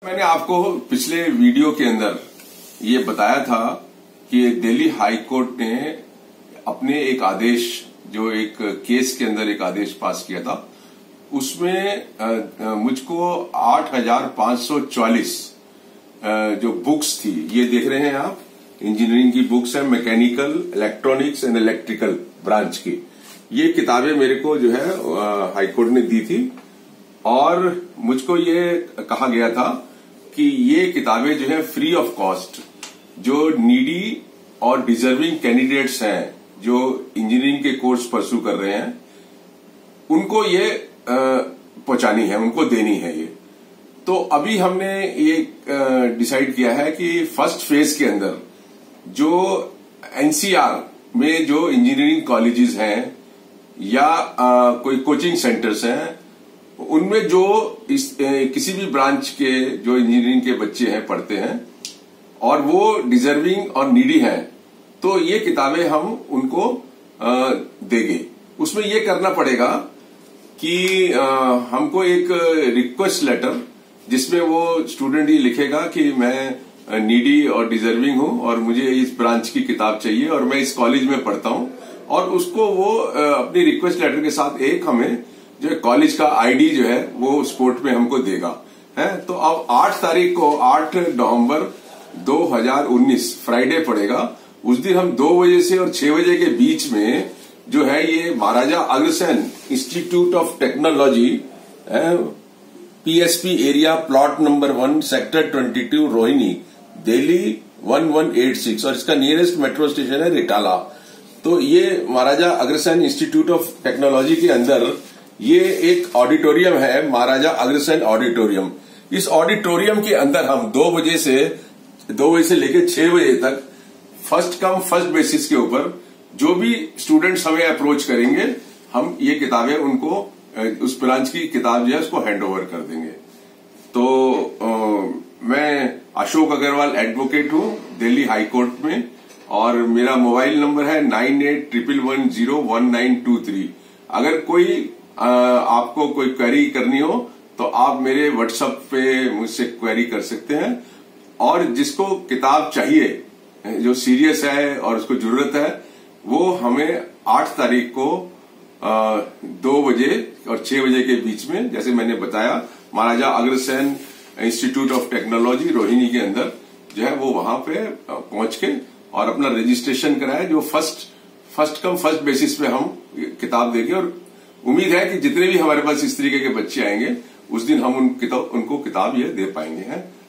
मैंने आपको पिछले वीडियो के अंदर ये बताया था कि दिल्ली हाई कोर्ट ने अपने एक आदेश, जो एक केस के अंदर एक आदेश पास किया था, उसमें मुझको 8,544 जो बुक्स थी, ये देख रहे हैं आप, इंजीनियरिंग की बुक्स है, mechanical, electronics and electrical branch की, ये किताबें मेरे को जो है हाई कोर्ट ने दी थी। और मुझको ये कहा गया था कि ये किताबें जो है फ्री ऑफ कॉस्ट, जो नीडी और डिजर्विंग कैंडिडेट्स हैं जो इंजीनियरिंग के कोर्स परस्यू कर रहे हैं, उनको ये पहुंचानी है, उनको देनी है ये। तो अभी हमने ये डिसाइड किया है कि फर्स्ट फेज के अंदर जो एनसीआर में जो इंजीनियरिंग कॉलेजेस हैं या कोई कोचिंग सेंटर्स हैं, उनमें जो किसी भी ब्रांच के जो इंजीनियरिंग के बच्चे हैं, पढ़ते हैं, और वो डिजर्विंग और नीडी हैं, तो ये किताबें हम उनको देंगे। उसमें ये करना पड़ेगा कि हमको एक रिक्वेस्ट लेटर, जिसमें वो स्टूडेंट ये लिखेगा कि मैं नीडी और डिजर्विंग हूं और मुझे इस ब्रांच की किताब चाहिए और मैं इस कॉलेज में पढ़ता हूं, और उसको वो अपनी रिक्वेस्ट लेटर के साथ एक हमें जो कॉलेज का आईडी जो है वो स्पोर्ट में हमको देगा है। तो अब 8 तारीख को, 8 नवंबर 2019 फ्राइडे पड़ेगा, उस दिन हम 2 बजे से और 6 बजे के बीच में जो है ये Maharaja Agrasen institute of technology, PSP area, plot number 1, sector 22, Rohini, Delhi 1186, और इसका नियरेस्ट मेट्रो स्टेशन है रिटाला। तो ये Maharaja Agrasen institute of technology के अंदर ये एक ऑडिटोरियम है, महाराजा अग्रसेन ऑडिटोरियम। इस ऑडिटोरियम के अंदर हम 2 बजे से लेकर 6 बजे तक फर्स्ट कम फर्स्ट बेसिस के ऊपर जो भी स्टूडेंट्स हमें अप्रोच करेंगे, हम ये किताबें उनको, उस ब्रांच की किताब जो है उसको हैंड ओवर कर देंगे। तो मैं अशोक अग्रवाल एडवोकेट हूं दिल्ली हाई कोर्ट में, और मेरा मोबाइल नंबर है 9811011923। अगर कोई आपको कोई क्वेरी करनी हो तो आप मेरे व्हाट्सएप पे मुझसे क्वेरी कर सकते हैं। और जिसको किताब चाहिए, जो सीरियस है और उसको जरूरत है, वो हमें 8 तारीख को 2 बजे और 6 बजे के बीच में, जैसे मैंने बताया, Maharaja Agrasen institute of technology Rohini के अंदर जो है वो वहां पे पहुंच के और अपना रजिस्ट्रेशन कराए। जो फर्स्ट कम फर्स्ट बेसिस पे हम किताब देंगे, और उम्मीद है कि जितने भी हमारे पास इस तरीके के बच्चे आएंगे, उस दिन हम उनको किताब ये दे पाएंगे हैं।